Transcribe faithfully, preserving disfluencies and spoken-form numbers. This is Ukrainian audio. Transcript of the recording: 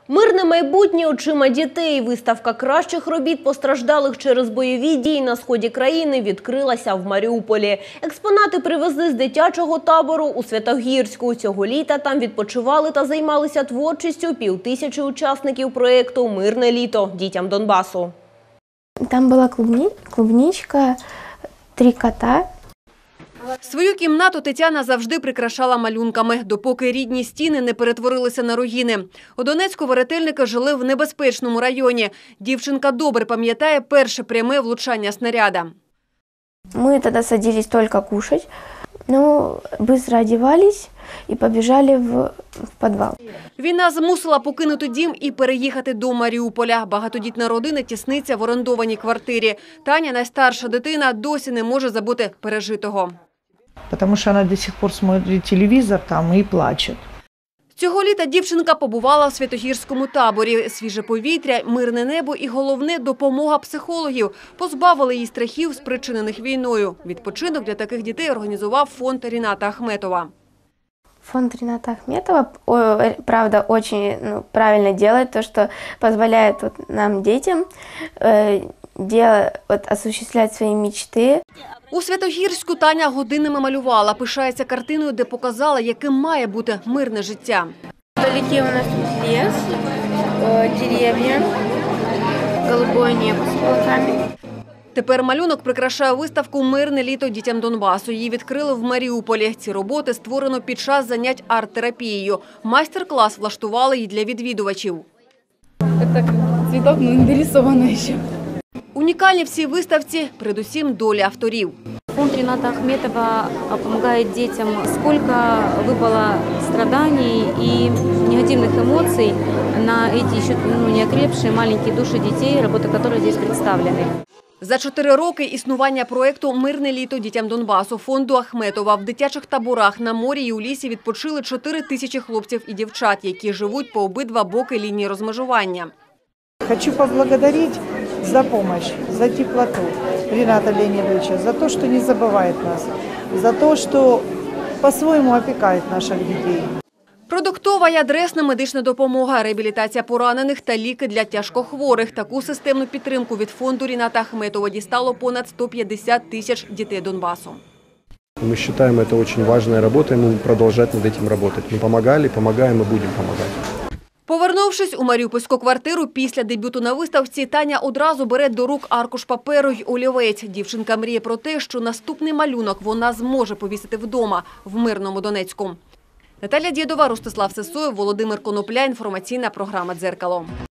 Мирне майбутнє очима дітей. Виставка кращих робіт постраждалих через бойові дії на сході країни відкрилася в Маріуполі. Експонати привезли з дитячого табору у Святогірську. Цього літа там відпочивали та займалися творчістю півтисячі учасників проєкту «Мирне літо» дітям Донбасу. Там була клубні... клубничка, три кота. Свою кімнату Тетяна завжди прикрашала малюнками, допоки рідні стіни не перетворилися на руїни. У Донецьку веретельники жили в небезпечному районі. Дівчинка добре пам'ятає перше пряме влучання снаряда. Ми тоді садились тільки кушати, ну, швидко одягались і побіжали в, в підвал. Війна змусила покинути дім і переїхати до Маріуполя. Багатодітна родина тісниться в орендованій квартирі. Таня, найстарша дитина, досі не може забути пережитого. Потому что она до сих пор смотрит телевизор там и плачет. Цього літа дівчинка побувала в Святогірському таборі. Свіже повітря, мирне небо і, головне, допомога психологів. Позбавили її страхів, спричинених війною. Відпочинок для таких дітей організував фонд Ріната Ахметова. Фонд Рината Ахметова, правда, очень ну, правильно делает то, что позволяет вот, нам, детям, э, делать, вот, осуществлять свои мечты. У Святогірську Таня годинами малювала. Пишається картиною, де показала, яким має бути мирне життя. Вдалеке у нас лес, дерев'я, голубое небо з облаками. Тепер малюнок прикрашає виставку «Мирне літо дітям Донбасу». Її відкрили в Маріуполі. Ці роботи створено під час занять арт-терапією. Майстер-клас влаштували і для відвідувачів. Це цвіток, але не дорисовано ще. Унікальні в цій виставці – передусім долі авторів. Фонд Рината Ахметова помогает детям, сколько выпало страданий и негативных эмоций на эти еще ну, неокрепшие маленькие души детей, работы которых здесь представлены. За чотири роки існування проєкту «Мирне літо дітям Донбасу» фонду Ахметова в дитячих таборах на морі і у лісі відпочили чотири тисячі хлопців і дівчат, які живуть по обидва боки лінії розмежування. Хочу поблагодарить за помощь, за теплоту Рината Леонидовича, за то, что не забывает нас, за то, что по-своему опекает наших детей. Продуктова і адресна медична допомога, реабілітація поранених та ліки для тяжкохворих. Таку системну підтримку від фонду Ріната Ахметова дістало понад сто п'ятдесят тисяч дітей Донбасу. Мы считаем это очень важной работой, мы продолжать над этим работать. Мы помогали, помогаем и будем помогать. Повернувшись у маріупольську квартиру після дебюту на виставці, Таня одразу бере до рук аркуш паперу й олівець. Дівчинка мріє про те, що наступний малюнок вона зможе повісити вдома в мирному Донецьку. Наталя Дєдова, Ростислав Сисоєв, Володимир Конопля. Інформаційна програма «Дзеркало».